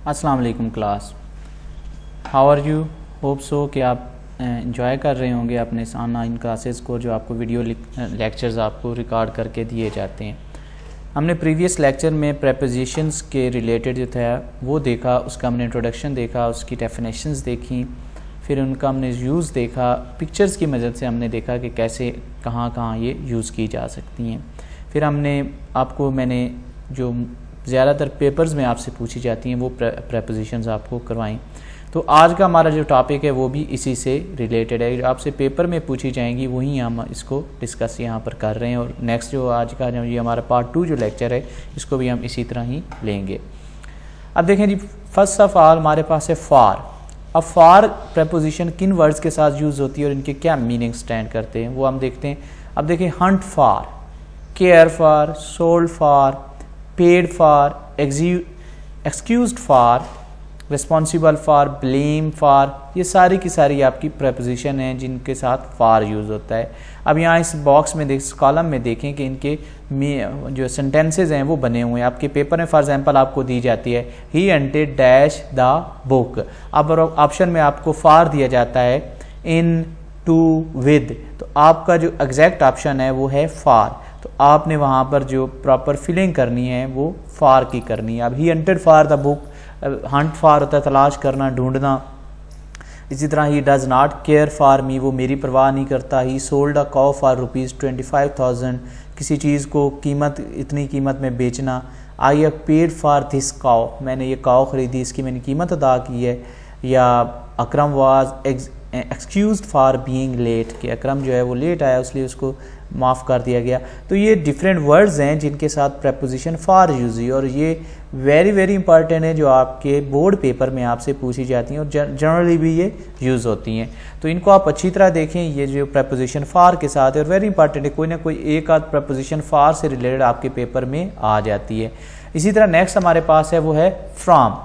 अस्सलाम वालेकुम class, how are you. Hope so कि आप इंजॉय कर रहे होंगे अपने इस ऑनलाइन क्लासेस को, जो आपको वीडियो लेक्चर्स आपको रिकॉर्ड करके दिए जाते हैं। हमने प्रीवियस लेक्चर में प्रेपोजिशंस के रिलेटेड जो था वो देखा, उसका हमने इंट्रोडक्शन देखा, उसकी डेफिनेशंस देखी, फिर उनका हमने यूज़ देखा। पिक्चर्स की मदद से हमने देखा कि कैसे कहाँ कहाँ ये यूज़ की जा सकती हैं। फिर मैंने जो ज़्यादातर पेपर्स में आपसे पूछी जाती हैं वो प्रेपोजिशंस आपको करवाएं। तो आज का हमारा जो टॉपिक है वो भी इसी से रिलेटेड है, जो आपसे पेपर में पूछी जाएंगी वही हम इसको डिस्कस यहाँ पर कर रहे हैं। और नेक्स्ट जो आज का जो ये हमारा पार्ट 2 जो लेक्चर है इसको भी हम इसी तरह ही लेंगे। अब देखें जी, फर्स्ट ऑफ ऑल हमारे पास है फॉर। अब फॉर प्रेपोजिशन किन वर्ड्स के साथ यूज़ होती है और इनके क्या मीनिंग स्टैंड करते हैं वो हम देखते हैं। अब देखें, hunt for, care for, sold for, paid for, excused for, responsible for, blame for, ये सारी की सारी आपकी प्रेपोजिशन हैं जिनके साथ फॉर यूज़ होता है। अब यहाँ इस बॉक्स में इस कॉलम में देखें कि इनके जो सेंटेंसेज हैं वो बने हुए हैं। आपके पेपर में फॉर एग्जांपल आपको दी जाती है he hunted dash the book. अब ऑप्शन में आपको फॉर दिया जाता है इन, टू, विद, तो आपका जो एग्जैक्ट ऑप्शन है वो है फॉर। तो आपने वहाँ पर जो प्रॉपर फिलिंग करनी है वो फॉर की करनी है। अब he hunted for the book, hunt for होता है तलाश करना, ढूंढना। इसी तरह he does not care for me, वो मेरी परवाह नहीं करता। He sold a cow for ₹25,000, किसी चीज़ को इतनी कीमत में बेचना। I have paid for this cow, मैंने ये काउ ख़रीदी, इसकी मैंने कीमत अदा की है। या Akram was excused for being late, कि अकरम जो है वो लेट आया इसलिए उसको माफ़ कर दिया गया। तो ये डिफरेंट वर्ड्स हैं जिनके साथ प्रेपोजिशन फॉर यूज़ हुई, और ये वेरी वेरी इंपॉर्टेंट है, जो आपके बोर्ड पेपर में आपसे पूछी जाती हैं और जनरली भी ये यूज़ होती हैं। तो इनको आप अच्छी तरह देखें, ये जो प्रेपोजिशन फॉर के साथ है और वेरी इंपॉर्टेंट है, कोई ना कोई एक आध प्रेपोजिशन फॉर से रिलेटेड आपके पेपर में आ जाती है। इसी तरह नेक्स्ट हमारे पास है वो है फ्रॉम।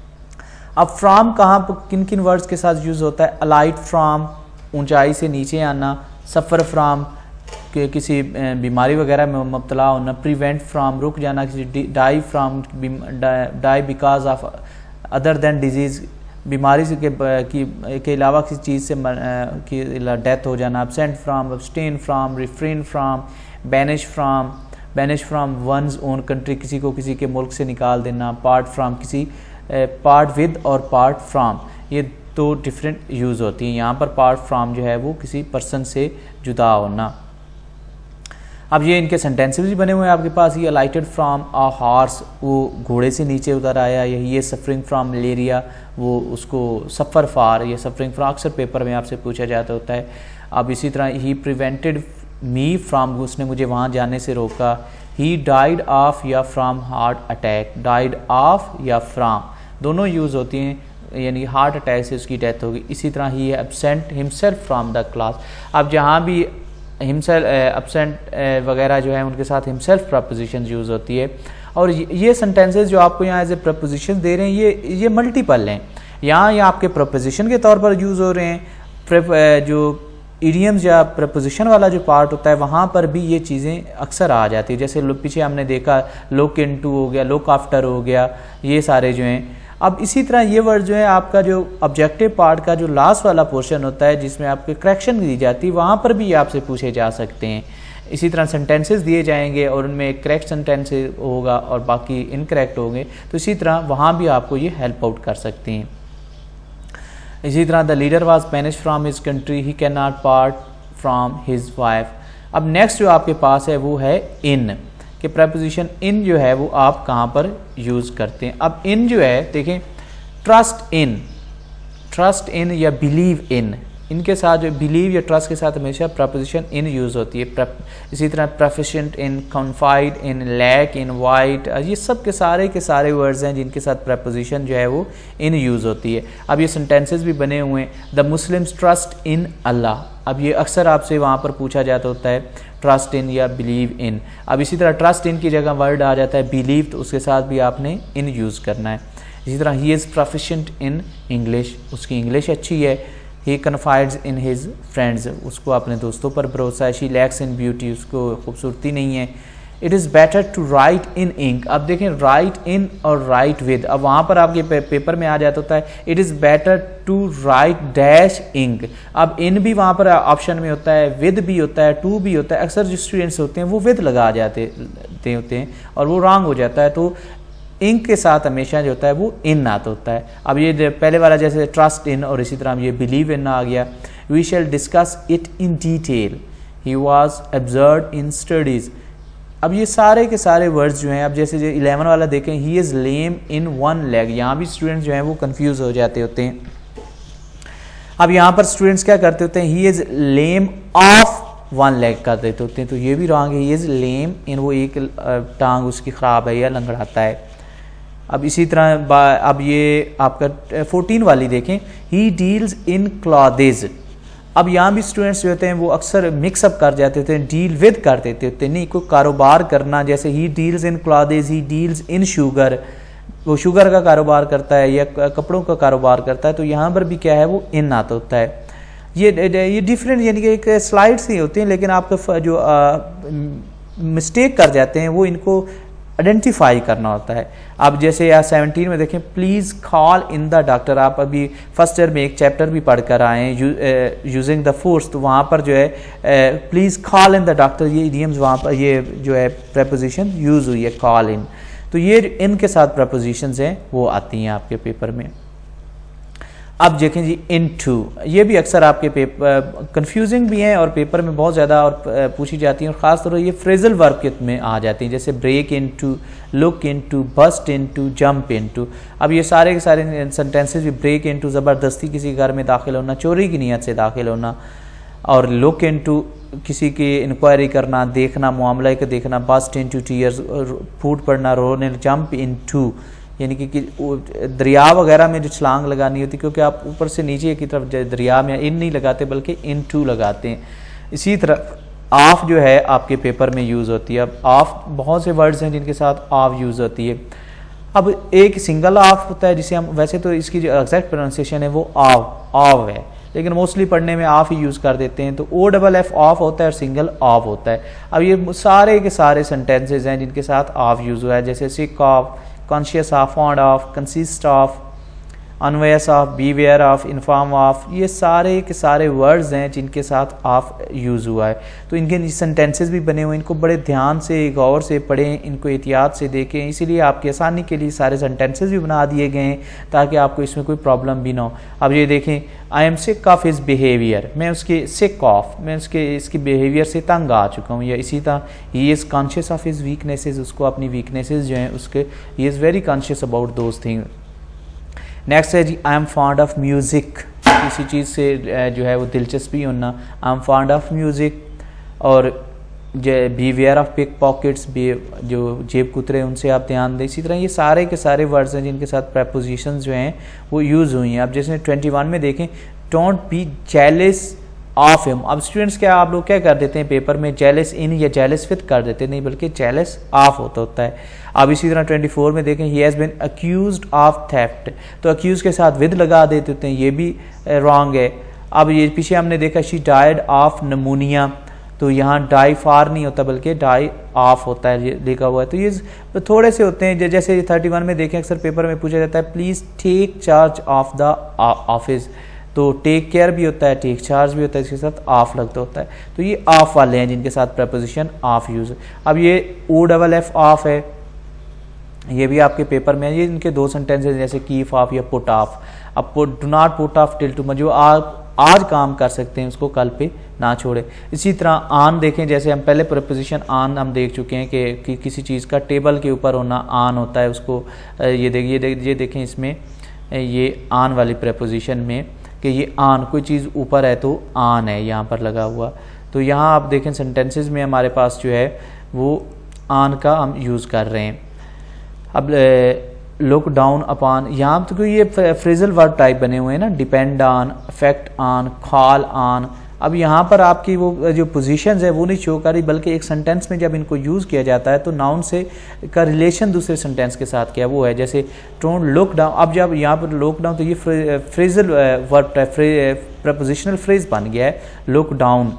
अब फ्रॉम कहाँ पर किन किन वर्ड्स के साथ यूज़ होता है। अलाइट फ्रॉम, ऊंचाई से नीचे आना। सफ़र फ्रॉम, कि किसी बीमारी वगैरह में मुब्तला होना। प्रिवेंट फ्रॉम, रुक जाना किसी। Die from, die because of other than disease, बीमारी से के अलावा किसी चीज़ से की डेथ हो जाना। Absent from, abstain from, refrain from, banish from one's own country, किसी को किसी के मुल्क से निकाल देना। पार्ट फ्रॉम, किसी पार्ट विद और पार्ट फ्रॉम, ये दो डिफरेंट यूज़ होती हैं। यहाँ पर पार्ट फ्रॉम जो है वो किसी पर्सन से जुदा होना। अब ये इनके सेंटेंसेस भी बने हुए हैं आपके पास। ये अलाइटेड फ्रॉम अ हॉर्स, वो घोड़े से नीचे उतर आया। यही ये सफरिंग फ्रॉम मलेरिया, वो उसको सफ़र फॉर, ये सफरिंग फ्रॉम अक्सर पेपर में आपसे पूछा जाता होता है। अब इसी तरह ही प्रिवेंटेड मी फ्रॉम, उसने मुझे वहाँ जाने से रोका। ही डाइड ऑफ या from heart attack, died of या फ्रॉम दोनों यूज़ होती हैं, यानी हार्ट अटैक से उसकी डेथ होगी। इसी तरह ही है absent himself from the class. अब जहाँ भी हिमसेल्फ एब्सेंट वगैरह जो है उनके साथ हिमसेल्फ प्रपोजिशन यूज़ होती है। और ये सेंटेंसेस जो आपको यहाँ एज ए प्रपोजिशन दे रहे हैं ये मल्टीपल हैं। यहाँ ये आपके प्रपोजिशन के तौर पर यूज़ हो रहे हैं। जो इडियम्स या प्रपोजिशन वाला जो पार्ट होता है वहाँ पर भी ये चीज़ें अक्सर आ जाती है। जैसे पीछे हमने देखा लुक इनटू हो गया, लुक आफ्टर हो गया, ये सारे जो हैं। अब इसी तरह ये वर्ड जो है आपका जो ऑब्जेक्टिव पार्ट का जो लास्ट वाला पोर्शन होता है जिसमें आपके करेक्शन दी जाती है, वहाँ पर भी आपसे पूछे जा सकते हैं। इसी तरह सेंटेंसेस दिए जाएंगे और उनमें एक करेक्ट सेंटेंस होगा और बाकी इनकरेक्ट होंगे, तो इसी तरह वहाँ भी आपको ये हेल्प आउट कर सकते हैं। इसी तरह the leader was banished from his country, he can not part from his wife. अब नेक्स्ट जो आपके पास है वो है इन, कि प्रपोजिशन इन जो है वो आप कहाँ पर यूज़ करते हैं। अब इन जो है देखें, ट्रस्ट इन या बिलीव इन, इनके साथ जो बिलीव या ट्रस्ट के साथ हमेशा प्रपोजिशन इन यूज़ होती है। इसी तरह proficient in, confide in, lack in, white, ये सब के सारे वर्ड्स हैं जिनके साथ प्रपोजिशन जो है वो इन यूज़ होती है। अब ये सेंटेंसेस भी बने हुए हैं। The Muslims trust in Allah, अब ये अक्सर आपसे वहाँ पर पूछा जाता होता है ट्रस्ट इन या बिलीव इन। अब इसी तरह ट्रस्ट इन की जगह वर्ड आ जाता है बिलीव, तो उसके साथ भी आपने इन यूज़ करना है। इसी तरह he is proficient in English, उसकी इंग्लिश अच्छी है। ही कन्फाइड्स इन हिज फ्रेंड्स, उसको अपने दोस्तों पर भरोसा है। शी लैक्स इन ब्यूटी, उसको खूबसूरती नहीं है। It is better to write in ink. अब देखें राइट इन और राइट विद, अब वहाँ पर आपके पेपर में आ जाता होता है it is better to write dash ink. अब इन भी वहाँ पर ऑप्शन में होता है, विद भी होता है, टू भी होता है। अक्सर जो स्टूडेंट्स होते हैं वो विद लगा जाते होते हैं और वो रॉन्ग हो जाता है, तो इंक के साथ हमेशा जो होता है वो इन आता होता है। अब ये पहले वाला जैसे ट्रस्ट इन और इसी तरह ये बिलीव इन आ गया। We shall discuss it in detail, he was observe in studies. अब ये सारे के सारे वर्ड्स जो हैं, अब जैसे जो 11 वाला देखें, he is lame in one leg, यहाँ भी स्टूडेंट्स जो हैं वो कंफ्यूज हो जाते होते हैं। अब यहाँ पर स्टूडेंट्स क्या करते होते हैं, he is lame of one leg कर देते होते हैं, तो ये भी रॉन्ग है। ही इज़ लेम इन, वो एक टांग उसकी ख़राब है या लंगड़ाता है। अब इसी तरह अब ये आपका 14 वाली देखें, ही डील्स इन क्लॉथेज। अब यहाँ भी स्टूडेंट्स जो होते हैं वो अक्सर मिक्सअप कर जाते होते हैं, डील विद कर देते होते हैं। नहीं, कोई कारोबार करना, जैसे he deals in clothes, he deals in sugar, वो शुगर का कारोबार करता है या कपड़ों का कारोबार करता है, तो यहाँ पर भी क्या है वो इन आता होता है। ये डिफरेंट यानी कि एक स्लाइड्स ही होती हैं, लेकिन आपका जो मिस्टेक कर जाते हैं वो इनको आइडेंटिफाई करना होता है। अब जैसे यहाँ 17 में देखें, please call in the doctor. आप अभी फर्स्ट ईयर में एक चैप्टर भी पढ़ कर आए हैं यूजिंग द फोर्स, तो वहाँ पर जो है please call in the doctor, ये इडियम्स वहाँ पर ये जो है प्रपोजिशन यूज़ हुई है कॉल इन, तो ये इनके साथ प्रपोजिशंस हैं वो आती हैं आपके पेपर में। अब देखें जी इनटू, ये भी अक्सर आपके पेपर कंफ्यूजिंग भी हैं और पेपर में बहुत ज़्यादा और पूछी जाती हैं, और ख़ास तौर पर ये फ्रेजल वर्ब में आ जाती हैं, जैसे break into, look into, burst into, jump into. अब ये सारे के सारे सेंटेंसेस भी, ब्रेक इनटू ज़बरदस्ती किसी घर में दाखिल होना, चोरी की नीयत से दाखिल होना, और लुक इनटू किसी की इंक्वायरी करना, देखना, मामला का देखना, बस्ट इनटू टीयर्स, फूट पड़ना, रोने, जंप इनटू यानी कि दरिया वगैरह में जो छलांग लगानी होती, क्योंकि आप ऊपर से नीचे की तरफ दरिया में इन नहीं लगाते बल्कि इन टू लगाते हैं। इसी तरह ऑफ जो है आपके पेपर में यूज़ होती है। अब ऑफ बहुत से वर्ड्स हैं जिनके साथ ऑफ यूज़ होती है। अब एक सिंगल ऑफ होता है जिसे हम, वैसे तो इसकी जो एग्जैक्ट प्रोनाउंसिएशन है वो ऑफ है, लेकिन मोस्टली पढ़ने में ऑफ ही यूज़ कर देते हैं, तो OFF ऑफ होता है और सिंगल ऑफ होता है। अब ये सारे के सारे सेंटेंसेज हैं जिनके साथ ऑफ यूज़ हुआ है, जैसे sick of, conscious of, fond of, consist of, envious of, beware of, inform of, ये सारे के सारे वर्ड्स हैं जिनके साथ ऑफ यूज़ हुआ है। तो इनके सेंटेंसेस भी बने हुए हैं, इनको बड़े ध्यान से गौर से पढ़ें, इनको एहतियात से देखें, इसीलिए आपकी आसानी के लिए सारे सेंटेंसेस भी बना दिए गए हैं ताकि आपको इसमें कोई प्रॉब्लम भी ना हो। अब ये देखें, I am sick of his behaviour, मैं उसके सिक ऑफ, मैं इसकी बिहेवियर से तंग आ चुका हूँ। या इसी तरह he is conscious of his weaknesses, उसको अपनी वीकनेसेस जो हैं उसके, he is very conscious about those thing. Next है जी, I am fond of music, किसी चीज़ से जो है वो दिलचस्पी होना, I am fond of music. और बीवेयर ऑफ पिक पॉकेट्स, जो जेब कुतरे उनसे आप ध्यान दें। इसी तरह ये सारे के सारे वर्ड्स हैं जिनके साथ प्रपोजिशंस जो हैं वो यूज़ हुई हैं। अब जैसे 21 में देखें, don't be jealous of him. अब स्टूडेंट्स क्या आप लोग क्या कर देते हैं पेपर में, जेलस इन या जेलस विद कर देते हैं, नहीं बल्कि जेलस ऑफ होता है। अब इसी तरह 24 में देखें, he has been accused of theft, तो अक्यूज के साथ विद लगा देते होते हैं, ये भी रॉन्ग है। अब ये पीछे हमने देखा, शी डाइड ऑफ नमूनिया, तो यहाँ डाई फार नहीं होता बल्कि डाई ऑफ होता है लिखा हुआ है। तो ये थोड़े से होते हैं, जैसे 31 में देखें अक्सर पेपर में पूछा जाता है, please take charge of the office, तो टेक केयर भी होता है, टेक चार्ज भी होता है, इसके साथ ऑफ लगता होता है। तो ये ऑफ वाले हैं जिनके साथ प्रपोजिशन ऑफ यूज है। अब ये OFF ऑफ है, ये भी आपके पेपर में है। ये इनके दो सेंटेंसेस जैसे कीप ऑफ या पुट ऑफ। अब do not put off till to, जो आप आज काम कर सकते हैं उसको कल पे ना छोड़े। इसी तरह आन देखें, जैसे हम पहले प्रपोजिशन आन हम देख चुके हैं कि किसी चीज़ का टेबल के ऊपर होना आन होता है, उसको ये देखें इसमें ये आन वाली प्रपोजिशन में कि ये आन कोई चीज़ ऊपर है तो आन है यहाँ पर लगा हुआ। तो यहाँ आप देखें सेंटेंसेस में हमारे पास जो है वो आन का हम यूज़ कर रहे हैं। अब लुक डाउन अपॉन, यहाँ तो ये फ्रेजल वर्ब टाइप बने हुए हैं ना, depend on, affect on, call on. अब यहाँ पर आपकी वो जो पोजीशंस है वो नहीं शो कर रही, बल्कि एक सेंटेंस में जब इनको यूज़ किया जाता है तो नाउन से का रिलेशन दूसरे सेंटेंस के साथ क्या वो है। जैसे डोंट लुक डाउन, अब जब यहाँ पर लुक डाउन तो ये phrasal verb type prepositional phrase बन गया है look down.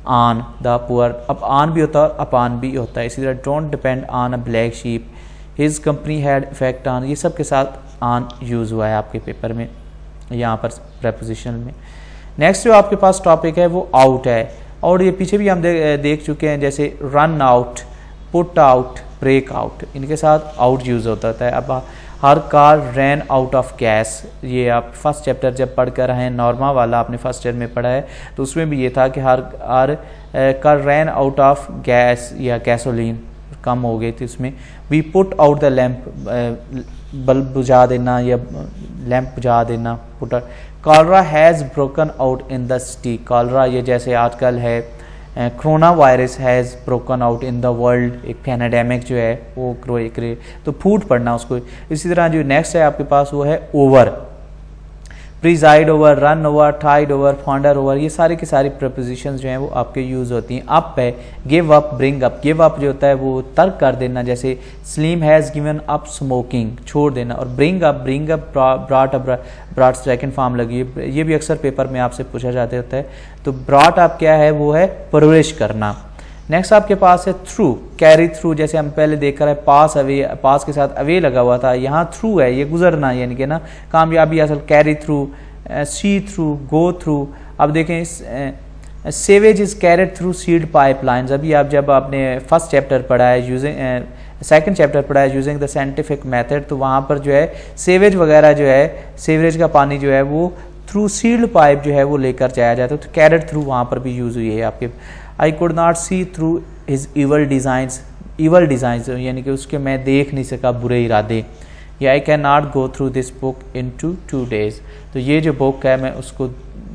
On the poor. अब ऑन भी होता है और अपॉन भी होता है। इसी तरह don't depend on a black sheep, his company had effect on, ये सब के साथ ऑन यूज़ हुआ है आपके पेपर में यहाँ पर प्रेपोजिशन में। नेक्स्ट जो आपके पास टॉपिक है वो आउट है, और ये पीछे भी हम देख चुके हैं, जैसे run out, put out, break out, इनके साथ आउट यूज़ होता है। अब her car ran out of gas, ये आप फर्स्ट चैप्टर जब पढ़ कर रहे हैं, नॉर्मा वाला आपने फर्स्ट ईयर में पढ़ा है, तो उसमें भी ये था कि her car ran out of gas या गैसोलीन कम हो गई थी उसमें। We put out the lamp, bulb बुझा देना या लैम्प बुझा देना, put. Cholera has broken out in the city, cholera ये जैसे आजकल है corona virus has broken out in the world, एक पैनाडेमिक जो है वो तो फूड पढ़ना उसको। इसी तरह जो नेक्स्ट है आपके पास वो है over, presided over, run over, tided over, founder over, ये सारी की सारी प्रपोजिशंस जो हैं वो आपके यूज़ होती हैं। अप है, give up, bring up, give up जो होता है वो तर्क कर देना, जैसे Saleem has given up smoking, छोड़ देना। और bring up brought second form लगी है, ये भी अक्सर पेपर में आपसे पूछा जाते होता है। तो ब्रॉट अप क्या है, वो है परवरिश करना। नेक्स्ट आपके पास है थ्रू, कैरी थ्रू, जैसे हम पहले देख रहे हैं पास अवे, पास के साथ अवे लगा हुआ था, यहाँ थ्रू है, ये गुजरना, यानी कि ना कामयाबी हासिल, carry through, see through, go through. अब देखें sewage is carried through sealed pipelines, अभी आप जब आपने फर्स्ट चैप्टर पढ़ा है यूजिंग सेकंड चैप्टर पढ़ा है यूजिंग द साइंटिफिक मेथड, तो वहाँ पर जो है सेवेज वगैरह जो है, सेवरेज का पानी जो है वो थ्रू सील्ड पाइप जो है वो लेकर जाया जाता है, तो कैरेड थ्रू वहाँ पर भी यूज़ हुई है आपके। I could not see through his evil designs, यानी कि उसके मैं देख नहीं सका बुरे इरादे। या I can not go through this book in 2 days, तो ये जो बुक है मैं उसको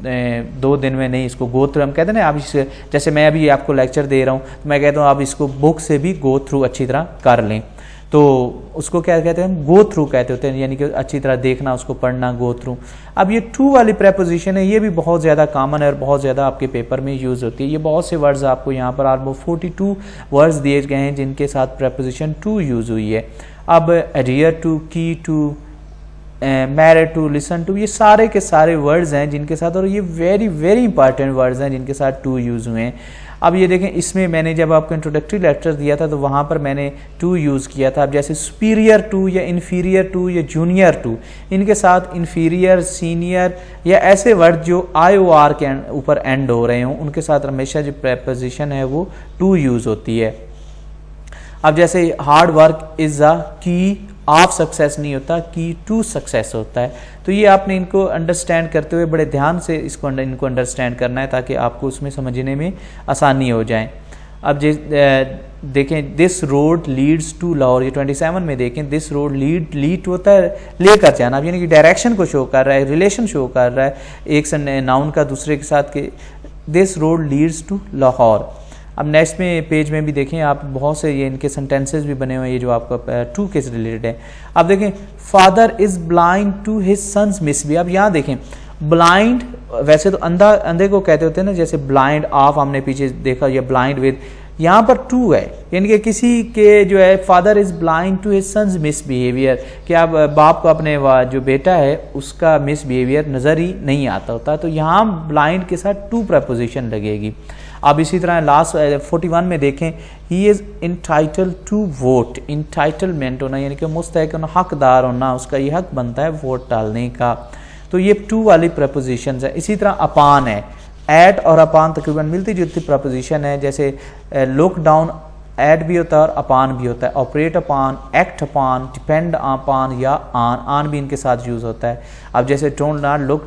2 दिन में नहीं इसको गो थ्रू, हम कहते हैं ना, आप इसे जैसे मैं अभी आपको लेक्चर दे रहा हूँ तो मैं कहता हूँ आप इसको बुक से भी गो थ्रू अच्छी तरह कर लें, तो उसको क्या कहते हैं, हम गो थ्रू कहते होते हैं, यानी कि अच्छी तरह देखना, उसको पढ़ना, गो थ्रू। अब ये टू वाली प्रेपोजिशन है, ये भी बहुत ज़्यादा कॉमन है और बहुत ज़्यादा आपके पेपर में यूज़ होती है। ये बहुत से वर्ड्स आपको यहाँ पर ऑलमोस्ट 42 वर्ड्स दिए गए हैं जिनके साथ प्रेपोजिशन टू यूज़ हुई है। अब adhere to, key to, married to, listen to, ये सारे के सारे वर्ड्स हैं जिनके साथ, और ये वेरी वेरी इंपॉर्टेंट वर्ड्स हैं जिनके साथ टू यूज़ हुए हैं। अब ये देखें, इसमें मैंने जब आपको इंट्रोडक्टरी लेक्चर दिया था तो वहाँ पर मैंने टू यूज़ किया था। अब जैसे सुपीरियर टू या इन्फीरियर टू या जूनियर टू, इनके साथ इन्फीरियर, सीनियर या ऐसे वर्ड जो IOR के ऊपर एंड हो रहे हों, उनके साथ हमेशा जो प्रेपोजिशन है वो टू यूज़ होती है। अब जैसे हार्ड वर्क इज़ अ की ऑफ सक्सेस नहीं होता, की टू सक्सेस होता है। तो ये आपने इनको अंडरस्टैंड करते हुए बड़े ध्यान से इनको अंडरस्टैंड करना है ताकि आपको उसमें समझने में आसानी हो जाए। अब देखें, this road leads to Lahore, ये 27 में देखें, दिस रोड लीड होता है लेकर जाना, अब यानी कि डायरेक्शन को शो कर रहा है, रिलेशन शो कर रहा है एक नाउन का दूसरे के साथ के, this road leads to Lahore. अब नेक्स्ट में पेज में भी देखें आप, बहुत से ये इनके सेंटेंसेस भी बने हुए हैं ये जो आपका टू के रिलेटेड है। अब देखें, father is blind to his sons मिसबी। अब यहाँ देखें, ब्लाइंड वैसे तो अंधे को कहते होते हैं ना, जैसे ब्लाइंड ऑफ हमने पीछे देखा, या ब्लाइंड विद, यहाँ पर टू है, यानी कि किसी के जो है father is blind to his sons misbehaviour, कि अब बाप को अपने जो बेटा है उसका मिसबिहेवियर नज़र ही नहीं आता होता, तो यहाँ ब्लाइंड के साथ टू प्रपोजिशन लगेगी। अब इसी तरह लास्ट 41 में देखें, he is entitle to vote, entitlement होना यानी कि मुस्तहिक होना, हकदार होना, उसका ये हक बनता है वोट डालने का, तो ये टू वाली प्रपोजिशन है। इसी तरह अपान है, एट और अपान तकरीबन मिलती जुलती प्रपोजिशन है, जैसे लुक डाउन एट भी होता है और अपान भी होता है, operate upon, act upon, depend upon या आन भी इनके साथ यूज़ होता है। अब जैसे don't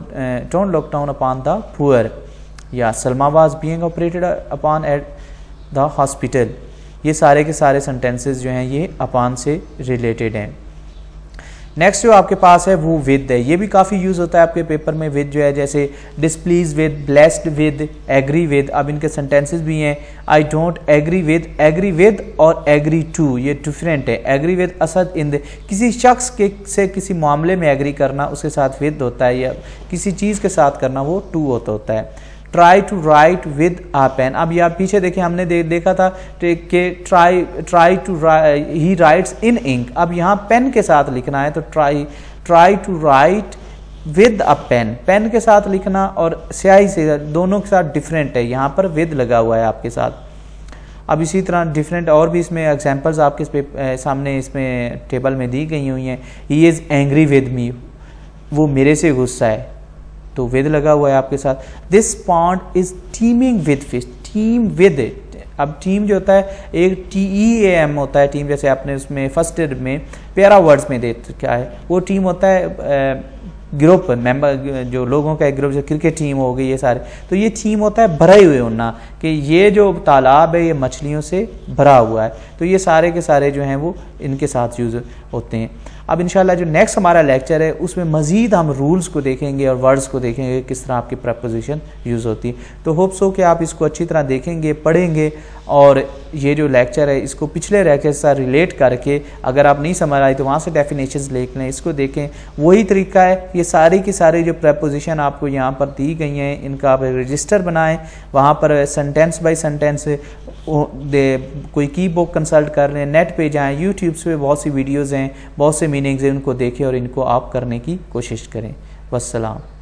look down upon the poor, या Salma was being operated upon at the hospital, ये सारे के सारे सेंटेंसेस जो हैं ये अपॉन से रिलेटेड हैं। नेक्स्ट जो आपके पास है वो विद है, ये भी काफ़ी यूज़ होता है आपके पेपर में। विद जो है जैसे displease with, blessed with, agree with. अब इनके सेंटेंसेस भी हैं, आई डोंट एग्री विद और एग्री टू, ये डिफरेंट है। Agree with Asad in the, किसी शख्स के से किसी मामले में एग्री करना उसके साथ विद होता है, या किसी चीज़ के साथ करना वो टू होता है। Try to write with a pen, अब ये आप पीछे देखिए हमने देखा था कि try to he writes in ink, अब यहाँ पेन के साथ लिखना है, तो try to write with a pen, pen के साथ लिखना और स्याही से, दोनों के साथ डिफरेंट है, यहाँ पर विद लगा हुआ है आपके साथ। अब इसी तरह डिफरेंट और भी इसमें एग्जांपल्स आपके सामने इसमें टेबल में दी गई हुई हैं। He is angry with me, वो मेरे से गुस्सा है, तो विद लगा हुआ है आपके साथ। This pond is teeming with fish, teem with, अब टीम जो होता है एक TEAM होता है टीम, जैसे आपने उसमें फर्स्ट ईयर में प्यारा वर्ड्स में दे क्या है, वो टीम होता है ग्रुप मेंबर, जो लोगों का एक ग्रुप, जो क्रिकेट टीम हो गई ये सारे, तो ये टीम होता है भरे हुए होना, कि ये जो तालाब है ये मछलियों से भरा हुआ है, तो ये सारे के सारे जो हैं वो इनके साथ यूज़ होते हैं। अब इंशाल्लाह जो नेक्स्ट हमारा लेक्चर है उसमें मज़ीद हम रूल्स को देखेंगे और वर्ड्स को देखेंगे, किस तरह आपकी प्रपोजिशन यूज़ होती है। तो होप सो कि आप इसको अच्छी तरह देखेंगे, पढ़ेंगे, और ये जो लेक्चर है इसको पिछले लेक्चर से रिलेट करके, अगर आप नहीं समझ आई तो वहाँ से डेफिनेशंस लिख लें, इसको देखें, वही तरीका है। ये सारी की सारी जो प्रपोजिशन आपको यहाँ पर दी गई हैं, इनका आप रजिस्टर बनाएं, वहाँ पर सेंटेंस बाय सेंटेंस कोई की बुक कंसल्ट कर लें, नेट पे जाएं, यूट्यूब पे बहुत सी वीडियोज़ हैं, बहुत से मीनिंग्स हैं, उनको देखें और इनको आप करने की कोशिश करें। वस्सलाम।